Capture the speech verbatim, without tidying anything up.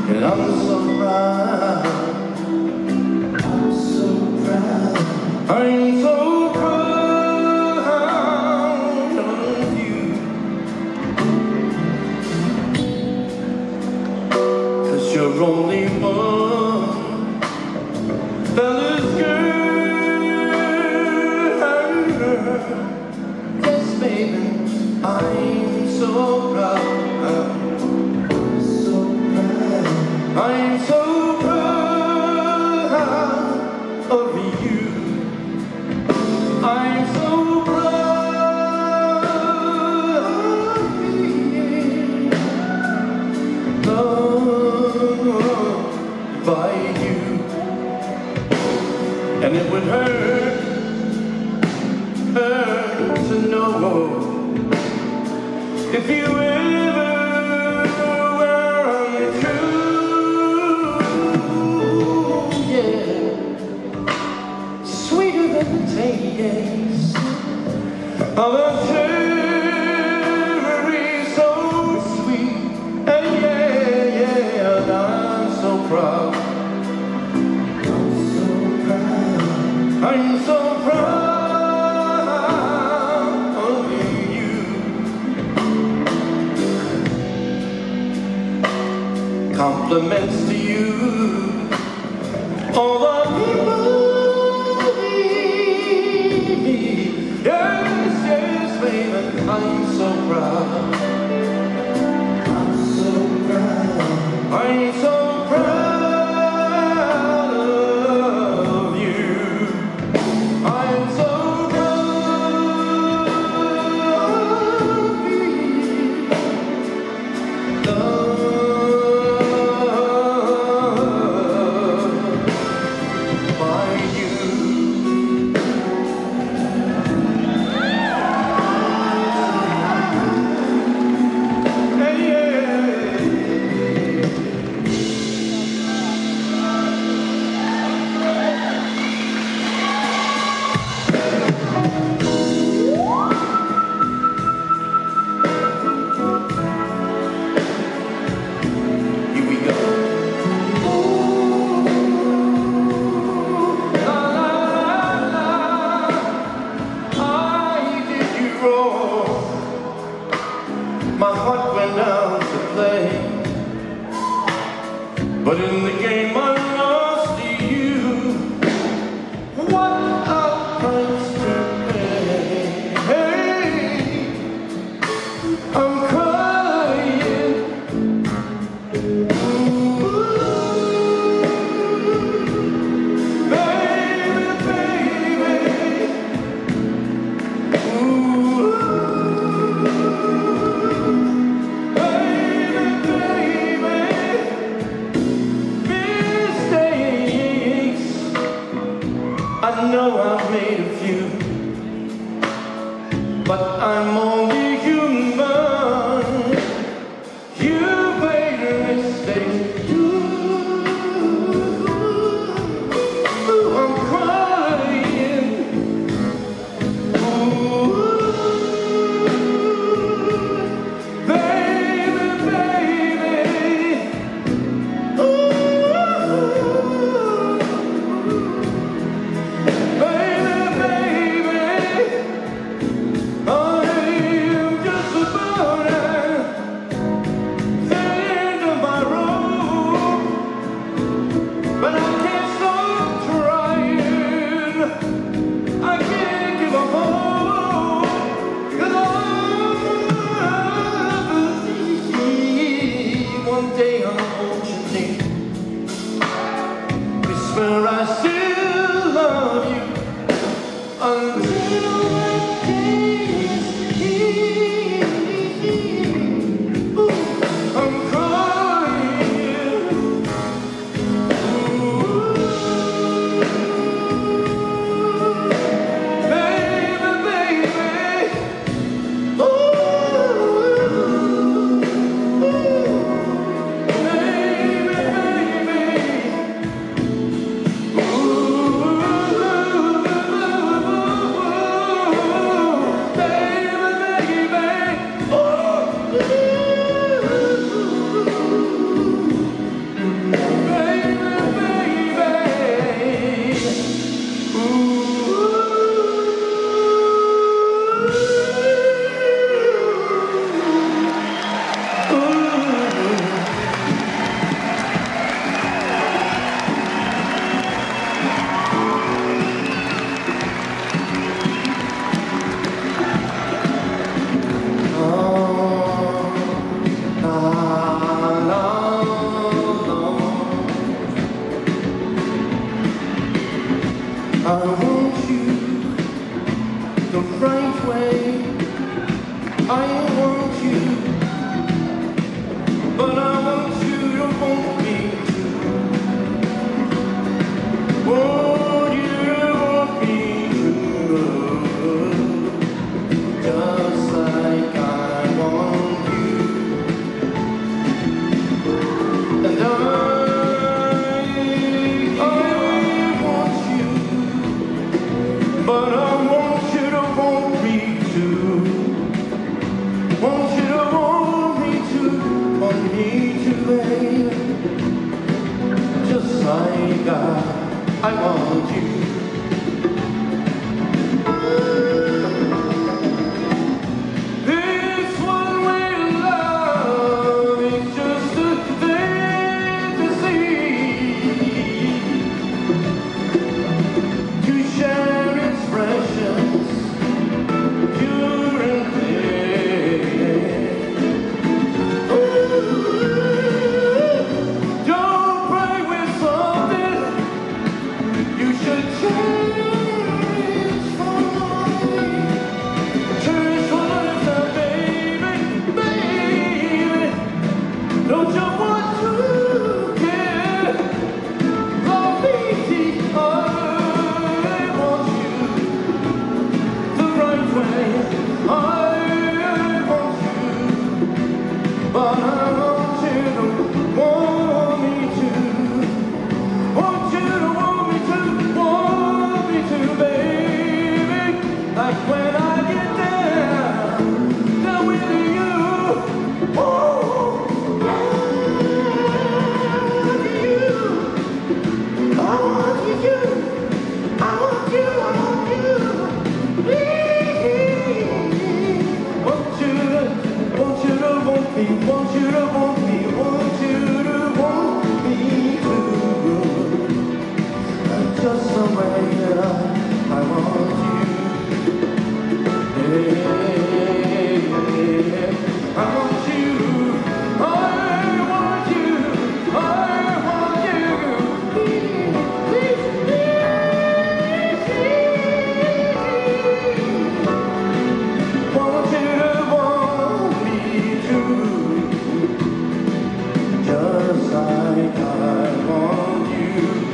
And I'm so proud, I'm so proud, I'm so proud of you. 'Cause you're only one fella's girl. Yes, baby, I'm so proud. I'm so proud of you. I'm so proud of being loved by you. And it would hurt, hurt to know if you ever taste of a cherry so sweet, and yeah, yeah, and I'm so proud, I'm so proud, I'm so proud of you. Compliments to you, all the people. Yes, yes, baby, I'm so proud. I'm so proud. I'm so proud of you. I'm so proud of being loved by you. My heart went down to play, but in the game I lost to you. What a price to pay. Hey, I'm crying. Ooh, baby, baby. Ooh. I know I've made a few, but I'm only human. You made a mistake too. I'm crying. Ooh, baby, baby. Ooh. One day I'll hold your knee, whisper I still love you until that day is here. Ooh, I'm crying. Ooh, baby, baby. Ooh, ooh. Baby, I want you. This one-way love is just a fantasy to share expressions pure and clear. Don't pray with something you should change for me. Change for lifetime, baby, baby. Don't you want to care? Love me, I want you the right way. I want you, but I want you to want me to. Want you to want me to, want me to, baby. Like when I get down, down with you. Oh, yeah, I want you. I want you, I want you, please. Want you to, want you to want me, want you to want me, want you to want me too. Just the way that I, I want you. Yeah, I want you. I want you. I want you. Please, please, please, please. Want you to want me too. Just like I want you.